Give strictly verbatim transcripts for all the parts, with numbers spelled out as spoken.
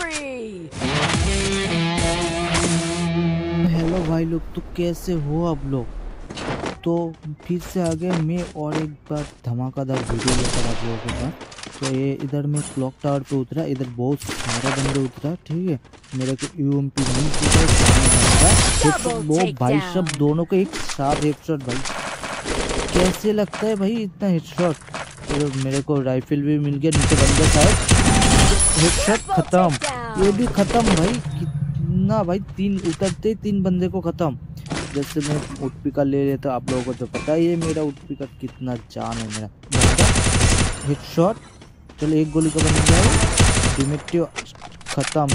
Hello भाई लोग, तो कैसे हो आप लोग। तो फिर से आ गए मैं और एक बार धमाकेदार वीडियो लेकर आप लोगों के पास। तो ये इधर मैं क्लॉक टावर पे उतरा, इधर बहुत सारे बंदे उतरा, ठीक है। मेरे को यूएमपी मिल चुका है, वो भाई सब दोनों को एक साथ हेडशॉट। भाई कैसे लगता है भाई इतना हेडशॉट। तो मेरे को राइफल भी मिल गया, नीचे बंदे शायद, हेडशॉट खत्म, ये भी खत्म। भाई कितना भाई, तीन उतरते तीन बंदे को खत्म। जैसे मैं उटपी का ले लेता, आप लोगों को तो पता ही है मेरा उटपी का कितना जान है मेरा। हेडशॉट, चलो एक गोली का बन गया, डिमेटिव खत्म।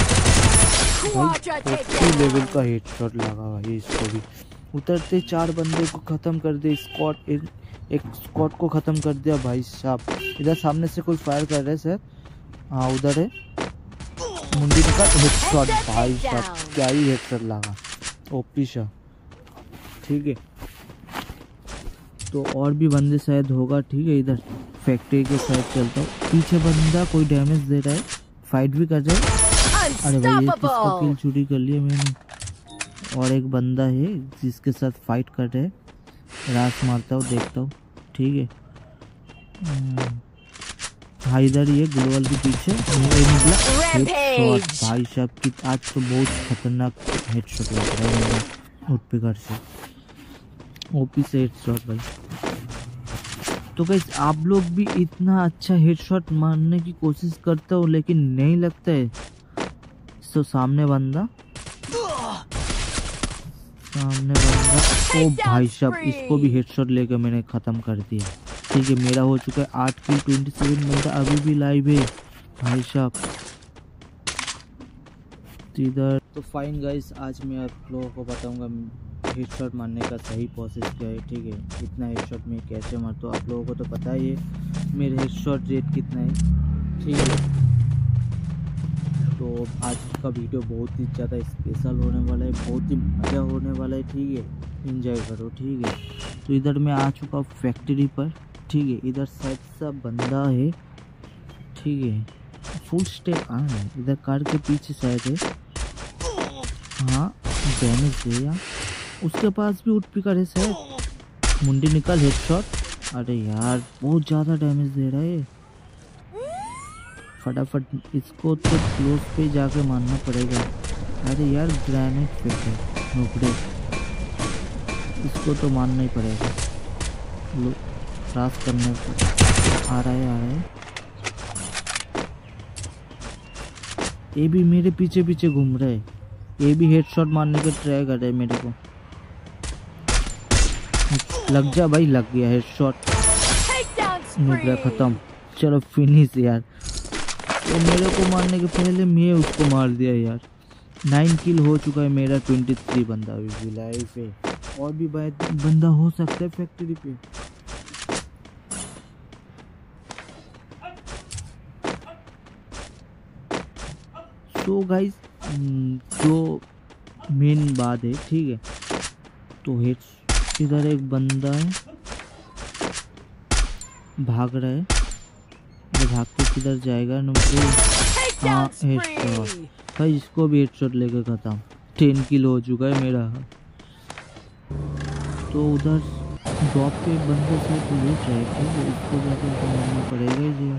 भाई लेवल का हेडशॉट लगा भाई इसको भी। उतरते चार बंदे को खत्म कर दे, स्क्वाड एक, एक स्क्वाड को खत्म कर दिया भाई साहब। इधर सामने से कोई फायर कर रहे सर, हाँ उधर है, मुंडी का हेडशॉट भाई साहब, क्या ही हेडशॉट लगा, ओपी शा, ठीक है। तो और भी बंदे शायद होगा, ठीक है। इधर फैक्ट्री के साइड चलता हूँ, पीछे बंदा कोई डैमेज दे रहा है, फाइट भी कर रहा है। अरे भाई ये किसका किल चोरी कर लिया मैंने। और एक बंदा है जिसके साथ फाइट कर रहे हैं, रास मारता हूँ, देखता हूँ, ठीक है। हाँ इधर ही है, ग्लोबल के पीछे हेडशॉट भाई साहब की। आज तो बहुत खतरनाक हेडशॉट लग रहा है मेरा उटपिकर से, ओपी से हेडशॉट भाई। तो गाइस आप लोग भी इतना अच्छा हेडशॉट मारने की कोशिश करते हो लेकिन नहीं लगता है। तो सामने बंदा, सामने बंदा, ओ भाई साहब इसको भी हेडशॉट लेकर मैंने खत्म कर दिया, ठीक है। मेरा हो चुका है आठ किल, ट्वेंटी सेवन बंदा अभी भी लाइव है भाई साहब इधर। तो फाइन गाइस, आज मैं आप लोगों को बताऊंगा हेडशॉट मारने का सही प्रोसेस क्या है, ठीक है। इतना हेडशॉट मैं कैसे मारता हूँ, आप लोगों को तो पता ही है मेरे हेडशॉट रेट कितना है, ठीक है। तो आज का वीडियो बहुत ही ज़्यादा स्पेशल होने वाला है, बहुत ही मज़ा होने वाला है, ठीक है। एंजॉय करो, ठीक है। तो इधर मैं आ चुका हूँ फैक्ट्री पर, ठीक है। इधर शायद सा बंदा है, ठीक है। फुल स्टेप आ है, इधर कार के पीछे शायद है, हाँ डैमेज है यार। उसके पास भी उटपिकर है शायद, मुंडी निकल हेडशॉट। अरे यार बहुत ज़्यादा डैमेज दे रहा है, फटाफट इसको तो क्लोज पे जाके मारना पड़ेगा। अरे यार ग्रेनेड फेंक है नुकड़े, इसको तो मारना ही पड़ेगा। लो क्रॉस करने को आ रहा है, आ रहा है। ये भी मेरे पीछे पीछे घूम रहा है, ये भी हेडशॉट मारने का ट्राई कर रहा है मेरे को। लग जा भाई, लग गया हेडशॉट, नुकड़ा खत्म। चलो फिनिश यार। तो मेरे को मारने के पहले मैं उसको मार दिया यार। नाइन किल हो चुका है मेरा, ट्वेंटी थ्री बंदा अभी भी लाइव है, और भी बंदा हो सकता है फैक्ट्री पे। तो गाइस जो मेन बात है, ठीक है। तो हेड इधर एक बंदा है, भाग रहा है, भाग के किधर जाएगा मुझे। हाँ हेडशॉट भाई, इसको भी हेडशॉट लेकर खत्म। टेन किल हो चुका है मेरा। तो उधर ड्रॉप पे बंदे से तो ये चाहिए, इसको जाकर मारना पड़ेगा इसे।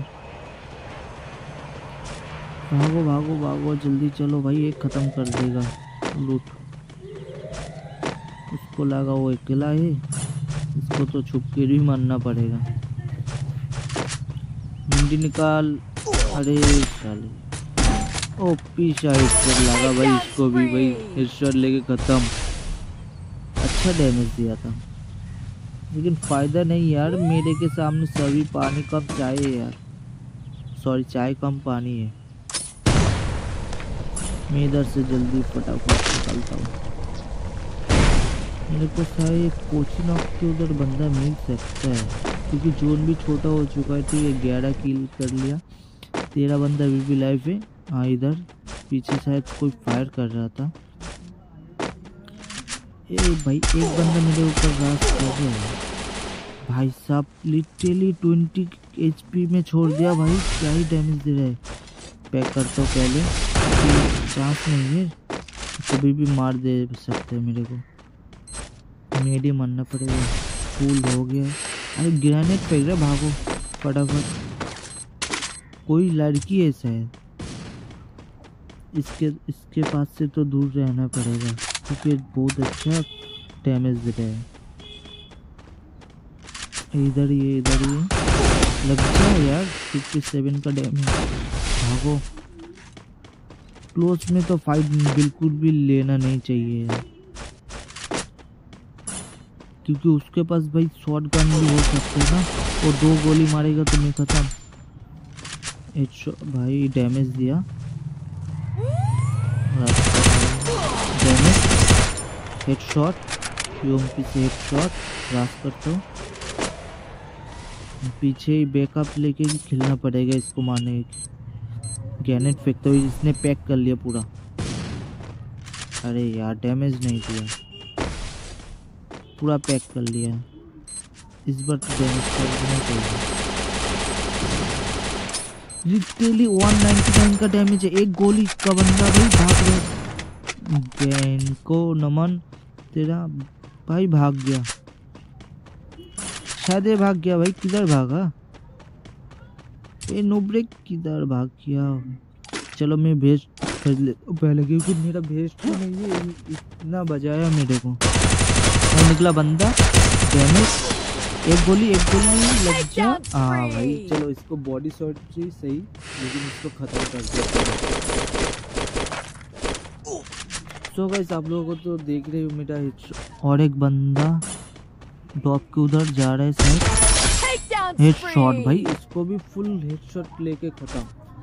भागो भागो भागो जल्दी चलो भाई, एक खत्म कर देगा लूट। उसको लगा वो अकेला है, इसको तो छुप के भी मारना पड़ेगा। मुंडी निकाल, अरे साले ओ पीछा हेडशॉट लगा भाई, इसको भी भाई हेडशॉट लेके खत्म। अच्छा डैमेज दिया था लेकिन फायदा नहीं यार, मेरे के सामने सभी पानी कम चाय है यार, सॉरी चाय कम पानी है। मैं इधर से जल्दी फटाफट निकलता हूँ। मेरे को शायद कोचिंग ऑफ के उधर बंदा मिल सकता है क्योंकि जोन भी छोटा हो चुका है, ठीक है। ग्यारह किल कर लिया, तेरह बंदा अभी भी लाइव है। हाँ इधर पीछे शायद कोई फायर कर रहा था। ए भाई एक बंदा मेरे ऊपर रास कर रहा है भाई साहब, लिटरली ट्वेंटी एचपी में छोड़ दिया भाई, क्या ही डैमेज दे रहा है। पैक करता हूँ पहले, चांस नहीं है, कभी भी मार दे सकते हैं मेरे को, मेड ही मारना पड़ेगा। फूल हो गया। अरे ग्रेनेड फेंक रहा, भागो फटाफट। कोई लड़की है शायद, इसके इसके पास से तो दूर रहना पड़ेगा क्योंकि बहुत अच्छा डैमेज दे रहा है। इधर ही इधर ही लग जाए यार, सत्तावन का डैमेज। भागो, क्लोज में तो फाइट बिल्कुल भी लेना नहीं चाहिए क्योंकि उसके पास भाई शॉट गन भी हो सकते है ना, और दो गोली मारेगा तो मैं खत्म। भाई डैमेज दिया, डैमेज, हेडशॉट, यूएमपी से हेडशॉट, रास करता हूँ। पीछे ही बैकअप लेके खेलना पड़ेगा इसको मारने की। ग्रेनेड फेंकते हुए इसने पैक कर लिया पूरा। अरे यार डैमेज नहीं दिया, पूरा पैक कर लिया। इस बार तो डैमेज करना चाहिए। लिटरली एक सौ निन्यानवे का डैमेज है, एक गोली का बंदा भाई भाग रहा। गैन को नमन तेरा भाई, भाग गया शायद, ये भाग गया भाई। किधर भागा ये नोब्रेक, किधर भाग गया? चलो मैं भेज कर लेता हूँ पहले क्योंकि मेरा भेज तो नहीं है, इतना बजाया मेरे को। और निकला बंदा, डैमेज, एक गोली एक गोली लग जा। हाँ भाई चलो, इसको बॉडी शॉट ही सही, लेकिन इसको खत्म कर दिया। सो गाइस आप लोगों को तो देख रहे हो मेरा हेडशॉट, और एक बंदा ड्रॉप के उधर जा रहा है शायद। हेडशॉट भाई, इसको भी फुल हेडशॉट लेके खत्म।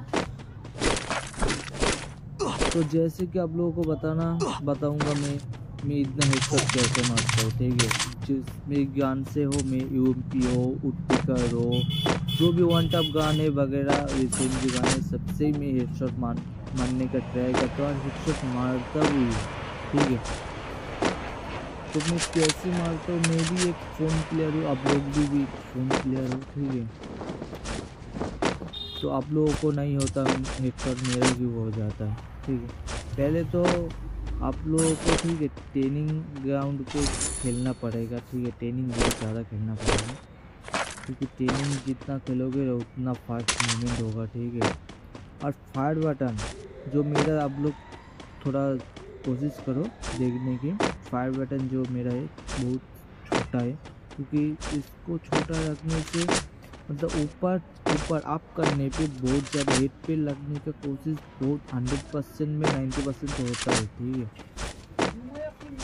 तो जैसे कि आप लोगों को बताना बताऊंगा मैं मैं इतना हेडशॉट कैसे मारता हूँ, ठीक है। जिस मेरी गन से हो, मैं यूएमपी हो, उत्पिकर हो, जो भी वन टॉप गान है वगैरह रिसेंट गाने, सबसे मैं हेडशॉट मार मारने का ट्राई करता हूँ, हेडशॉट मारता भी, ठीक है। तो मैं कैसे मारता हूँ, मैं भी एक फ़ोन प्लेयर हूँ, आप लोग भी, भी फ़ोन प्लेयर हो, ठीक है। तो आप लोगों को नहीं होता हेडशॉट, मेरा भी हो जाता है, ठीक है। पहले तो आप लोगों को, ठीक है, ट्रेनिंग ग्राउंड पे खेलना पड़ेगा, ठीक है। ट्रेनिंग बहुत ज़्यादा खेलना पड़ेगा क्योंकि ट्रेनिंग जितना खेलोगे उतना फास्ट मूवमेंट होगा, ठीक है। और फायर बटन जो मेरा, आप लोग थोड़ा कोशिश करो देखने की, फायर बटन जो मेरा है बहुत छोटा है क्योंकि इसको छोटा रखने से मतलब ऊपर ऊपर अप करने पे बहुत ज़्यादा हेड पे लगने का कोशिश बहुत हंड्रेड परसेंट में नाइन्टी परसेंट तो होता है, ठीक है।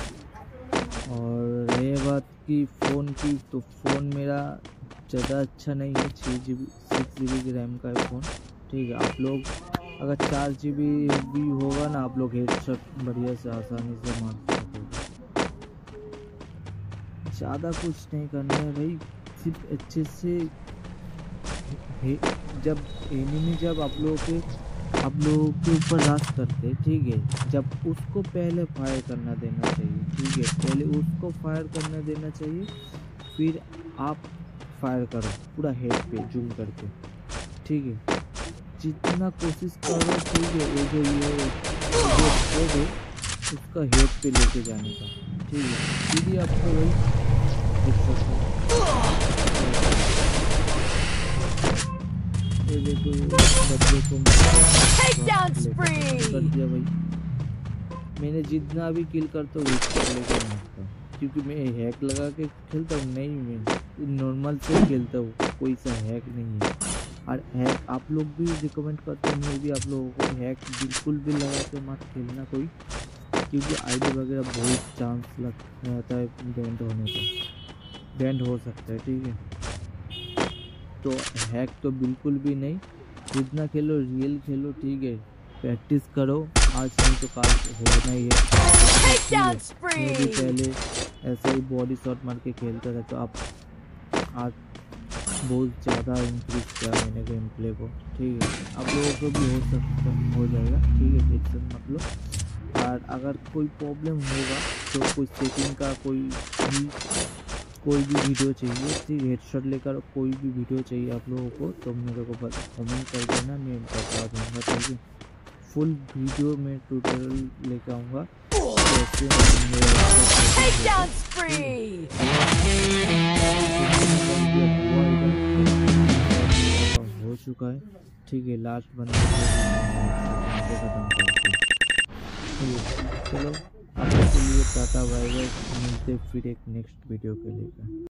और ये बात की फ़ोन की, तो फ़ोन मेरा ज़्यादा अच्छा नहीं है, छः G B six G B की रैम का है फ़ोन, ठीक है। आप लोग अगर चार जी बी भी होगा ना, आप लोग हेडशॉट बढ़िया से आसानी से मार सकते हो। ज़्यादा कुछ नहीं करना है भाई, सिर्फ अच्छे से जब एनिमी जब आप लोगों के आप लोगों के ऊपर रास करते, ठीक है, जब उसको पहले फायर करना देना चाहिए, ठीक है। पहले उसको फायर करना देना चाहिए, फिर आप फायर करो पूरा हेड पे जूम करके, ठीक है। जितना कोशिश करो, ठीक है, वो जो ये जो है उसका हेड पे लेके जाने का, ठीक है। फिर ही आपको वही ये देखो बच्चे को कर दिया भाई। मैंने जितना भी किल करता हूँ लेके मारता हूँ क्योंकि मैं हैक लगा के खेलता हूँ, नहीं मैं नॉर्मल से खेलता हूँ, कोई सा हैक नहीं है। और हैक आप लोग भी रिकमेंड करते हैं, मैं भी आप लोगों को हैक बिल्कुल भी लगा के मत खेलना कोई, क्योंकि आईडी वगैरह बहुत चांस लग रहता है बैंड होने का, बैंड हो सकता है, ठीक है। तो हैक तो बिल्कुल भी नहीं, जितना खेलो रियल खेलो, ठीक है। प्रैक्टिस करो, आज नहीं तो काल होना ही है। मैं भी पहले ऐसा ही बॉडी शॉट मार के खेलता था, तो आप आज बहुत ज़्यादा इंक्रीज किया मैंने गेम प्ले को, ठीक है। आप लोगों को भी हो सकता हो जाएगा, ठीक है, टेंशन मत लो। और अगर कोई प्रॉब्लम होगा तो कोई सेटिंग का कोई भी कोई भी वीडियो चाहिए, ठीक हेडशॉट लेकर कोई भी वीडियो चाहिए आप लोगों को तो मेरे को बस कमेंट कर देना, मैं बता दूंगा। ठीक है, फुल वीडियो में ट्यूटोरियल लेकर आऊँगा कैसे हो चुका है। ठीक है, लास्ट बंदा खत्म करते हैं। चलो आपके लिए टाटा बाय बाय, मिलते फिर एक नेक्स्ट वीडियो के लेकर।